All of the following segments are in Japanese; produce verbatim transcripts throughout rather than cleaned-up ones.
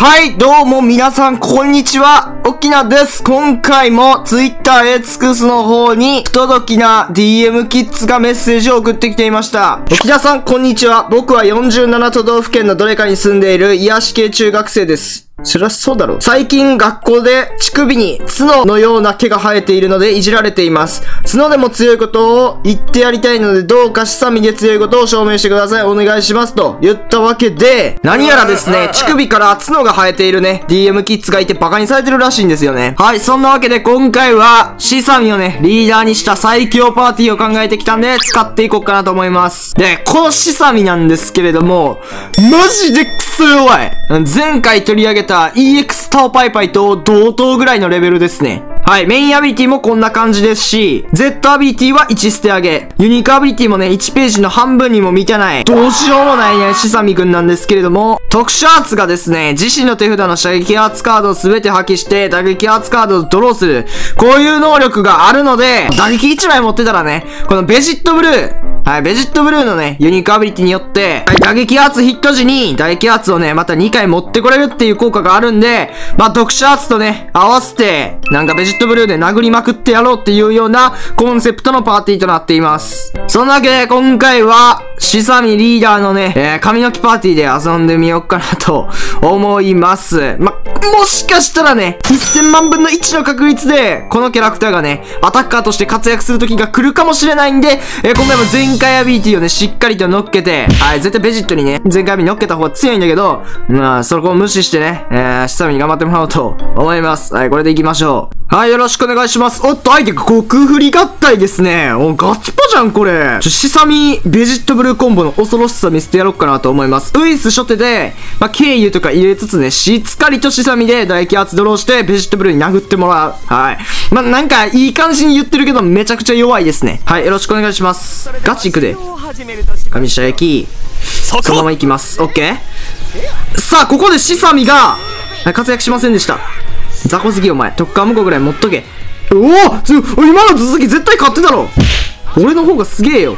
はい、どうも皆さん、こんにちは。沖縄です。今回も Twitter エツクスの方に、不届きな ディーエム キッズがメッセージを送ってきていました。沖縄さん、こんにちは。僕はよんじゅうなな都道府県のどれかに住んでいる癒し系中学生です。そりゃそうだろう。最近学校で乳首に角のような毛が生えているのでいじられています。角でも強いことを言ってやりたいので、どうかシサミで強いことを証明してください。お願いします。と言ったわけで、何やらですね、乳首から角が生えているね、ディーエム キッズがいてバカにされてるらしいんですよね。はい、そんなわけで今回は、シサミをね、リーダーにした最強パーティーを考えてきたんで、使っていこうかなと思います。で、このシサミなんですけれども、マジでクソ弱い。前回取り上げた イーエックス タオパイパイと同等ぐらいのレベルですね。はい、メインアビリティもこんな感じですし、Z アビリティはいち捨て上げ。ユニークアビリティもね、いちページの半分にも満たない。どうしようもないね、シサミくんなんですけれども、特殊アーツがですね、自身の手札の射撃アーツカードを全て破棄して、打撃アーツカードをドローする。こういう能力があるので、打撃いちまい持ってたらね、このベジットブルー、はい、ベジットブルーのね、ユニークアビリティによって、はい、打撃アーツヒット時に、打撃アーツをね、またにかい持ってこれるっていう効果があるんで、まあ、特殊アーツとね、合わせて、なんかベジットブルーで殴りまくってやろうっていうようなコンセプトのパーティーとなっています。そんなわけで、今回は、シサミリーダーのね、えー、髪の毛パーティーで遊んでみようかなと思います。ま、もしかしたらね、せんまんぶんのいちの確率で、このキャラクターがね、アタッカーとして活躍する時が来るかもしれないんで、えー、今回も全開アビリティをね、しっかりと乗っけて、はい、絶対ベジットにね、全開アビリ乗っけた方が強いんだけど、まあ、そこを無視してね、えー、シサミに頑張ってもらおうと思います。はい、これで行きましょう。はい、よろしくお願いします。おっと、相手が極振り合体ですね。お、ガチパじゃん、これ。ちょ、シサミ、ベジットブルーコンボの恐ろしさ見せてやろうかなと思います。ウイス初手で、まあ、経由とか入れつつね、しっかりとシサミで唾液圧ドローして、ベジットブルーに殴ってもらう。はい。まあ、なんか、いい感じに言ってるけど、めちゃくちゃ弱いですね。はい、よろしくお願いします。ガチいくで。上下焼き。そのままいきます。オッケー。さあ、ここでシサミが、活躍しませんでした。雑魚すぎお前。特化向こうぐらい持っとけ。おお、今の続き絶対勝ってたろ。俺の方がすげえよ。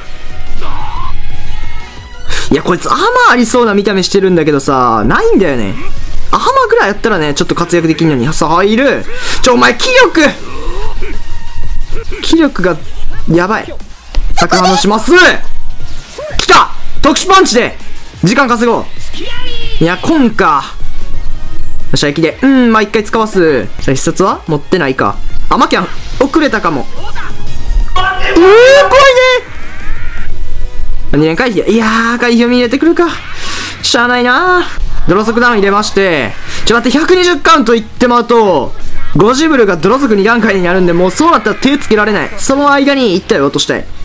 いや、こいつアーマーありそうな見た目してるんだけどさ、ないんだよね。アーマーぐらいやったらね、ちょっと活躍できんのに。さあ、入る。ちょ、お前、気力気力が、やばい。作反応します。来た特殊パンチで時間稼ごう。いや、コンか。よっしゃ、駅で。うん、まあ、一回使わす。じゃあ、必殺は持ってないか。あ、マキャン、遅れたかも。うー、怖いねー。にねん回避。いやー、回避を見入れてくるか。しゃあないなー。ドロ速ダウン入れまして。ちょ、待って、ひゃくにじゅうカウントいってまうと、ゴジブルがドロ速に段階になるんで、もうそうなったら手つけられない。その間にいったよ、落としたい。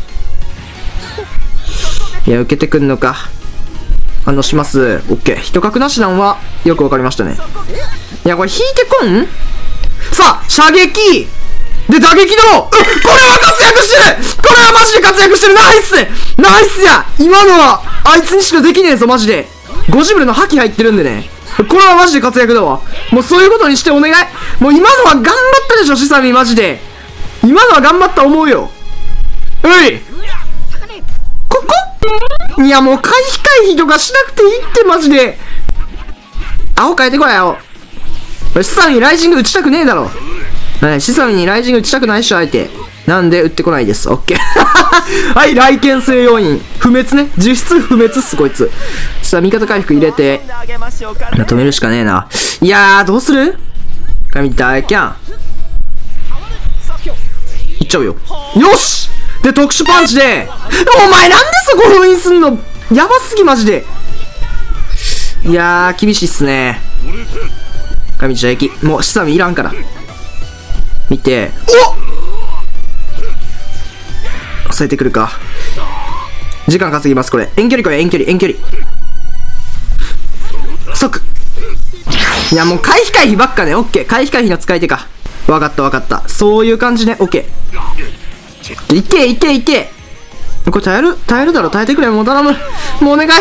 いや、受けてくんのか。反応します。オッケー。一角なしなんは、よくわかりましたね。いや、これ引いてこんさあ、射撃で、打撃の、これは活躍してるこれはマジで活躍してるナイスナイスや今のは、あいつにしかできねえぞ、マジで。ゴジブルの覇気入ってるんでね。これはマジで活躍だわ。もうそういうことにしてお願い。もう今のは頑張ったでしょ、シサミ、マジで。今のは頑張った思うよ。ういここいや、もう回避回避とかしなくていいって、マジで。青変えてこい、青。シサミにライジング打ちたくねえだろ。はい、シサミにライジング打ちたくないっしょ、相手。なんで、打ってこないです。オッケー。はい、来剣性要因。不滅ね。実質不滅っす、こいつ。さあ、味方回復入れて。止めるしかねえな。いやー、どうする神大キャン。いっちゃうよ。よしで、特殊パンチで。お前なんでそこ封印すんのやばすぎ、マジで。いやー、厳しいっすね。神打撃。もう、シサミいらんから。見て。おっ抑えてくるか。時間稼ぎます、これ。遠距離これ、遠距離、遠距離。即。いや、もう回避回避ばっかね。オッケー。回避回避の使い手か。わかったわかった。そういう感じね。オッケー。いけいけいけ。これ耐える耐えるだろ。耐えてくれ。もう頼む。もうお願い。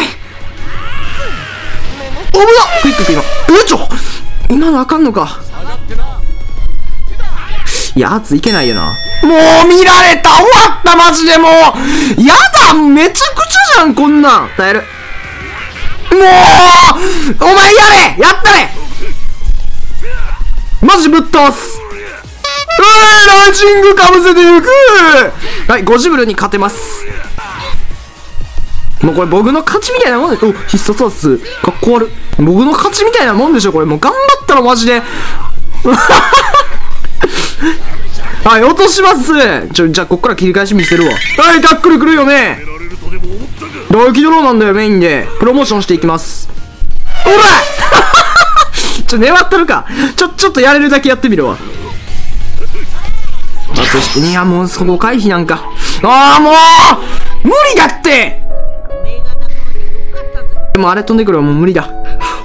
おぶだクイッククイック。え、ちょ今のあかんのか。いや、圧いけないよな。もう見られた終わったマジでもうやだめちゃくちゃじゃんこんなん耐える。もうお前やれやったれマジぶっ倒す。うー、ライジングかぶせていく。はい、ゴジブルに勝てます。もうこれ僕の勝ちみたいなもんで、お、必殺技かっこ悪い。僕の勝ちみたいなもんでしょ、これ。もう頑張ったらマジで。はい、落とします。ちょ、じゃあ、こっから切り返し見せるわ。はい、タックル来るよね。大気ドローなんだよ、メインで。プロモーションしていきます。おらちょ、粘ったるか。ちょ、ちょっとやれるだけやってみるわ。あ、そして、いや、もうそこ回避なんか。ああ、もう無理だって。でもあれ飛んでくるわ、もう無理だ。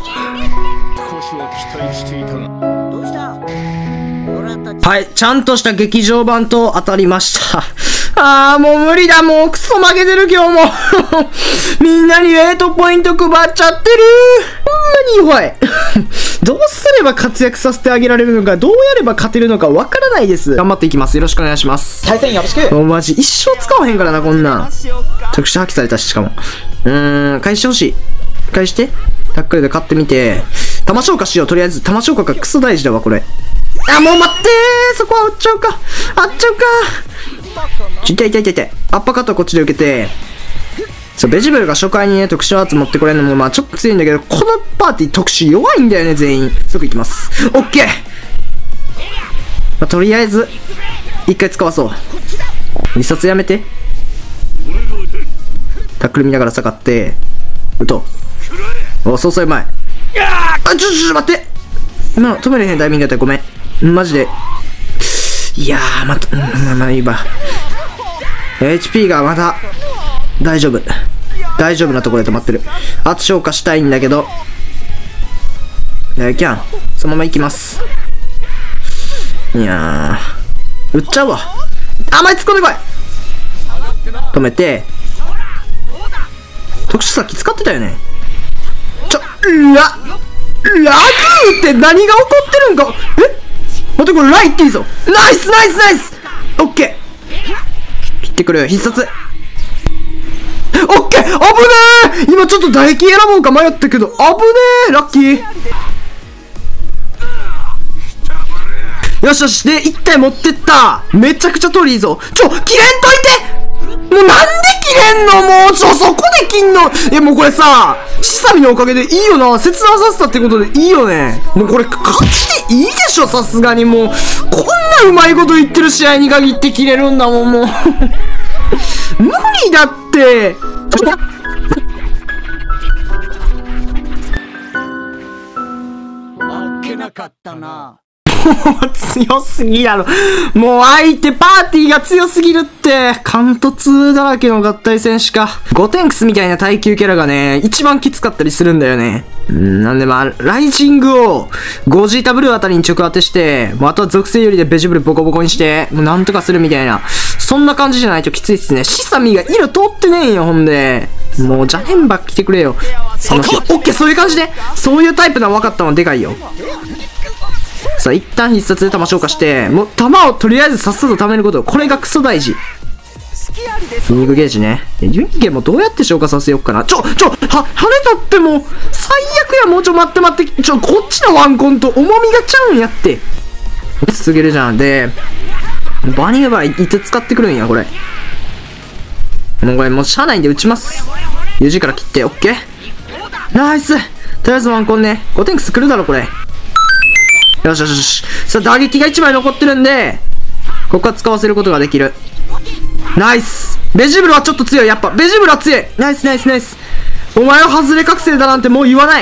はい、ちゃんとした劇場版と当たりました。あー、もう無理だ、もうクソ負けてる今日も。みんなにレートポイント配っちゃってる。ほんまに弱い。どうすれば活躍させてあげられるのか、どうやれば勝てるのかわからないです。頑張っていきます。よろしくお願いします。 対戦よろしく。 もうマジ一生使わへんからな、こんなん。特殊破棄されたし、しかも。うーん、返してほしい。返して。タックルで勝ってみて。玉消化しよう、とりあえず。玉消化がクソ大事だわ、これ。あ、もう待ってー、そこは撃っちゃうか。あっちゃうか。痛い痛い痛い痛い。アッパーカットはこっちで受けて。そう、ベジブルが初回にね、特殊アーツ持ってこれるのもまあちょっと強いんだけど、このパーティー特殊弱いんだよね、全員。即行きます。オッケー、まあ、とりあえず、一回使わそう。二冊やめて。タックル見ながら下がって、撃とう。お、そうそううまい。あ、ちょちょちょ待って。今の止めれへんタイミングだったらごめん。マジで。いやー、また、うん、まあいいわ。エイチピー がまだ、大丈夫。大丈夫なところで止まってる。圧消化したいんだけど。いや、いけん。そのまま行きます。いやー。撃っちゃうわ。あ、前突っ込んでこい。止めて。特殊さっき使ってたよね。ちょ、うわ。ラグーって何が起こってるんか。え、待って、これライっていいぞ。ナイスナイスナイス。オッケー。切ってくる。必殺。オッケー。危ねえ。今ちょっと唾液選ぼうか迷ったけど、危ねえ。ラッキー。よしよし。で、一体持ってった。めちゃくちゃ通りいいぞ。ちょ、切れんといて。もうなんで切れんの。もうちょ、そこで切んの。いや、もうこれさ、シサミのおかげでいいよな。切断させたってことでいいよね。もうこれ勝ちでいいでしょ、さすがに。もうこんなうまいこと言ってる試合に限って切れるんだもん、もう無理だって。 あっけなかったな。 もう強すぎやろ。もう相手パーティーが強すぎるって。関突だらけの合体戦士か。ゴテンクスみたいな耐久キャラがね、一番きつかったりするんだよね。んなんでまあ、ライジングをゴジータブルーあたりに直当てして、もうあとは属性よりでベジブルボコボコにして、もうなんとかするみたいな。そんな感じじゃないときついっすね。シサミが色通ってねえんよ、ほんで。もうジャネンバ来てくれよ。その日。オッケー、そういう感じで。そういうタイプなの分かったのでかいよ。さあ、一旦必殺で弾消化して、もう弾をとりあえずさっさと貯めること。これがクソ大事。ユニークゲージね。ユニークゲーもどうやって消化させようかな。ちょ、ちょ、は、跳ねたってもう、最悪や。もうちょ、待って待って。ちょ、こっちのワンコンと重みがちゃうんやって。続けるじゃん。で、バニーバイいつ使ってくるんや、これ。もうこれ、もう、車内で撃ちます。ユージー から切って、オッケー。ナイス。とりあえずワンコンね。ゴテンクス来るだろ、これ。よしよしよし。さあ、打撃がいちまい残ってるんで、ここは使わせることができる。ナイス。ベジブルはちょっと強い。やっぱ、ベジブルは強い。ナイスナイスナイス。お前は外れ覚醒だなんてもう言わない。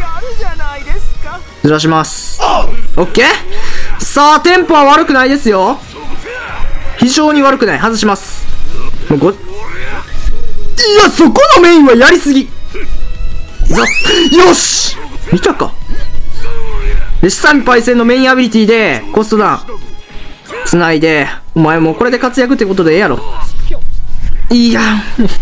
ずらします。オッケー。さあ、テンポは悪くないですよ。非常に悪くない。外します。もうご、いや、そこのメインはやりすぎ。よし見たか。で、シサミパイセンのメインアビリティで、コストダウン。繋いで、お前もうこれで活躍ってことでええやろ。いや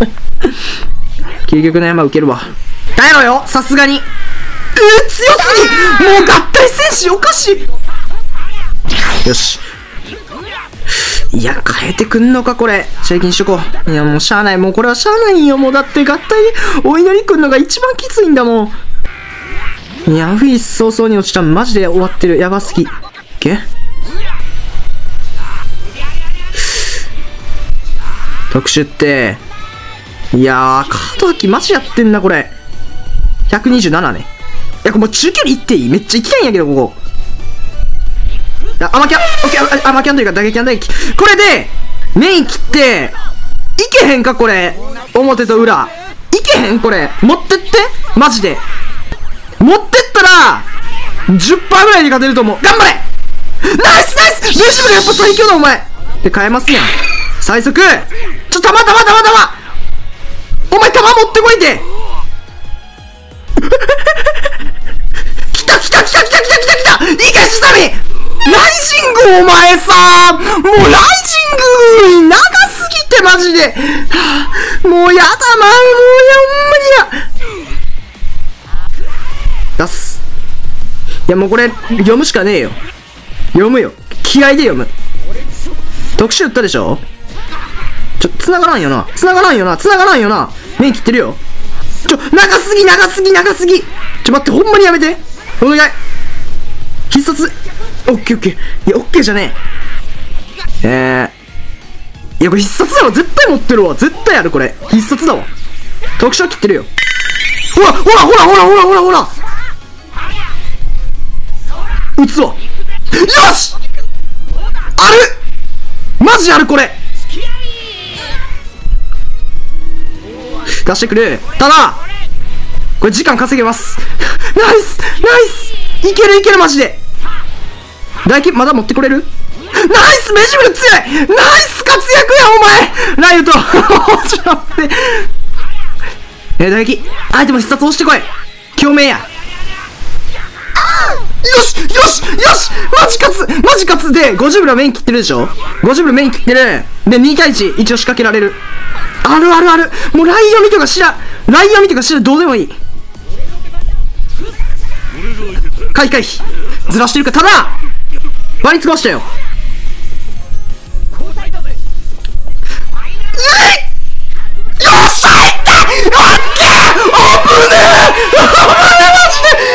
究極の山受けるわ。耐えろよ、さすがに。えー、強すぎ。もう合体戦士おかしい。よし。いや、変えてくんのか、これ。シェイキにしとこう。いや、もうしゃあない。もうこれはしゃあないよ。もうだって合体でお祈りくんのが一番きついんだもん。いや、フィース早々に落ちた。マジで終わってる。やばすぎ。 けー特殊って、いやー、カード破棄マジやってんな、これ。ひゃくにじゅうななね。いや、これもう中距離いっていい？めっちゃ行きたいんやけど、ここ。あ、アマキャン、オッケー、アマキャンというか、打撃キャン打撃。これで、メイン切って、いけへんか、これ。表と裏。いけへんこれ。持ってってマジで。持ってったら、じゅっパーセント ぐらいで勝てると思う。頑張れナイスナイスメジブルやっぱ最強だ、お前で、変えますやん。最速ちょ、たまたまたまたまお前、弾持ってこいて来た来た来た来た来た来た来たいけしさみライジングお前さもうライジング長すぎてマジで、はあ、もうやだなもうやほんまにや出す。いやもうこれ読むしかねえよ。読むよ。気合で読む。特殊打ったでしょ。ちょ、繋がらんよな。繋がらんよな。繋がらんよな。面切ってるよ。ちょ、長すぎ長すぎ長すぎちょ、待って、ほんまにやめて。お願い。必殺。オッケーオッケー。いや、オッケーじゃねえ。えー。いや、これ必殺だわ。絶対持ってるわ。絶対ある、これ。必殺だわ。特殊は切ってるよ。ほら、ほら、ほら、ほら、ほら、ほら、ほら。撃つわ。よしあるマジある、これ。出してくる。ただ、これ時間稼げます。ナイスナイスいけるいけるマジで。大金まだ持ってこれる。ナイスメジブル強いナイス活躍やお前ライトちょっと待って。えー、大金アイテム必殺押してこい。共鳴や。よしよしよしマジ勝つマジ勝つで、ごじゅうブルはメイン切ってるでしょ。ごじゅうブルメイン切ってる。で、に対いち、一応仕掛けられる。あるあるあるもうライ読みとか知らんライ読みとか知らんどうでもいい。回避回避ずらしてるか。ただ割りつましたよ。えいよっしゃいったオッケー危ねえマジで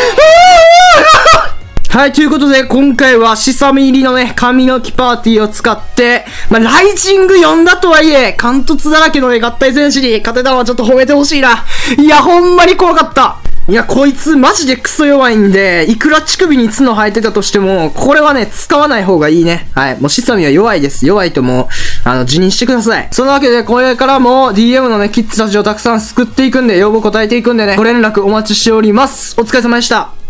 はい、ということで、今回は、しさみ入りのね、髪の毛パーティーを使って、まあ、ライジング読んだとはいえ、貫突だらけのね、合体戦士に勝てたのはちょっと褒めてほしいな。いや、ほんまに怖かった。いや、こいつ、マジでクソ弱いんで、いくら乳首に角生えてたとしても、これはね、使わない方がいいね。はい。もう、しさみは弱いです。弱いともう、あの、辞任してください。そのわけで、これからも、ディーエム のね、キッズたちをたくさん救っていくんで、要望答えていくんでね、ご連絡お待ちしております。お疲れ様でした。